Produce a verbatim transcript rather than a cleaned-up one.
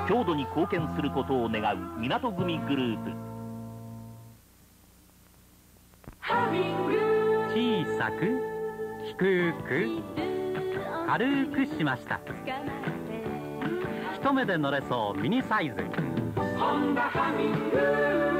郷土に貢献することを願う港組グループ。 小さく低く軽くしました。一目で乗れそうミニサイズ。ホンダハミング